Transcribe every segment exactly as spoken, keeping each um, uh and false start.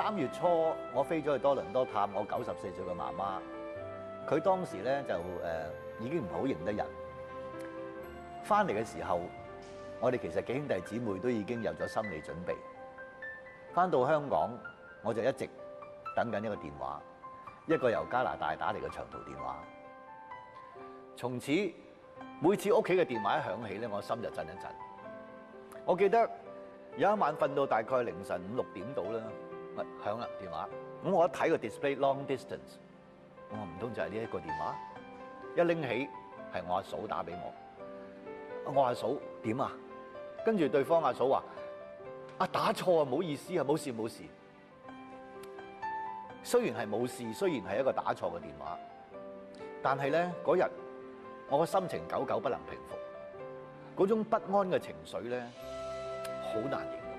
三月初，我飛咗去多倫多探我九十四歲嘅媽媽。佢當時咧就誒、呃、已經唔好認得人。翻嚟嘅時候，我哋其實幾兄弟姊妹都已經有咗心理準備。翻到香港，我就一直等緊一個電話，一個由加拿大打嚟嘅長途電話。從此每次屋企嘅電話一響起咧，我心就震一震。我記得有一晚瞓到大概凌晨五六點到啦，咪響啦電話。咁我一睇個 display long distance，我話唔通就係呢一個電話？一拎起係我阿嫂打俾我。我阿嫂點啊？跟住對方阿嫂話：啊打錯啊，唔好意思啊，冇事冇事。雖然係冇事，雖然係一個打錯嘅電話，但係咧嗰日我個心情久久不能平復，嗰種不安嘅情緒咧好難形容。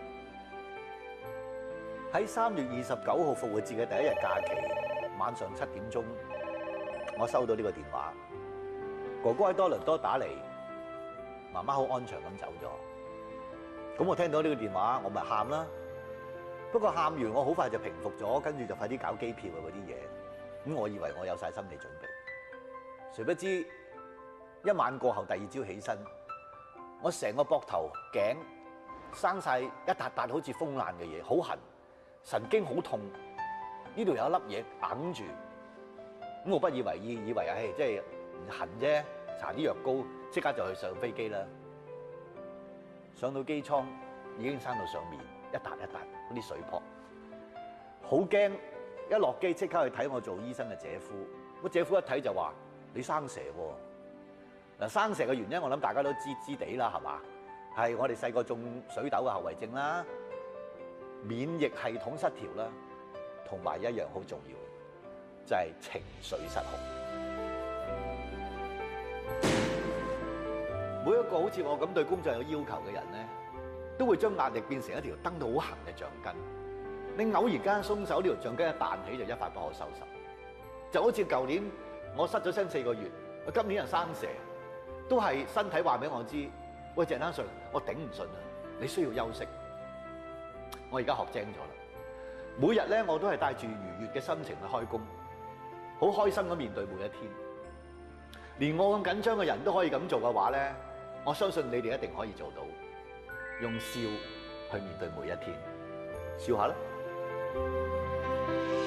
喺三月二十九號復活節嘅第一日假期晚上七點鐘，我收到呢個電話，哥哥喺多倫多打嚟，媽媽好安詳咁走咗。咁我聽到呢個電話，我咪喊啦。不過喊完我好快就平復咗，跟住就快啲搞機票啊嗰啲嘢。咁我以為我有晒心理準備，誰不知一晚過後第二朝起身，我成個膊頭頸生晒一笪笪好似風爛嘅嘢，好痕，神經好痛，呢度有一粒嘢硬住。咁我不以為意，以為唉即係痕啫，搽啲藥膏，即刻就去上飛機啦。上到機艙已經生到上面一笪一笪嗰啲水泡，好驚！一落機即刻去睇我做醫生嘅姐夫，我姐夫一睇就話：你生蛇喎！嗱，生蛇嘅原因我諗大家都知知地啦，係嘛？係我哋細個中水痘嘅後遺症啦，免疫系統失調啦，同埋一樣好重要嘅就係情緒失控。每一個好似我咁對工作有要求嘅人咧，都會將壓力變成一條蹬到好行嘅橡筋。你偶然間鬆手，呢條橡筋一彈起就一發不可收拾。就好似舊年我失咗聲四個月，我今年又生蛇，都係身體話俾我知：喂，鄭丹瑞，我頂唔順啊，你需要休息。我而家學精咗啦，每日咧我都係帶住愉悅嘅心情去開工，好開心咁面對每一天。連我咁緊張嘅人都可以咁做嘅話咧，我相信你哋一定可以做到，用笑去面對每一天，笑下啦。